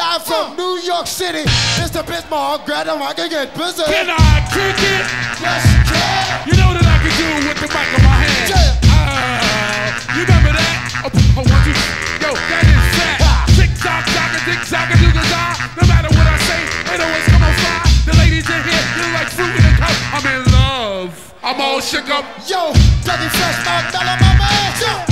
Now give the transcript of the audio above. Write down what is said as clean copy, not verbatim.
Live from New York City, Mr. Bismarck, grab him, I can get busy. Can I kick it? Yes, you can. You know that I can do it with the mic in my hand. You remember that? Oh, 1, 2, yo, that is fat. Tick tock, tock, a tick tock, a doodle die. No matter what I say, it always come on fire. The ladies in here, you like fruit in a cup. I'm in love. I'm all shook up. Yo, Dougie Fresh, my mellow, my man.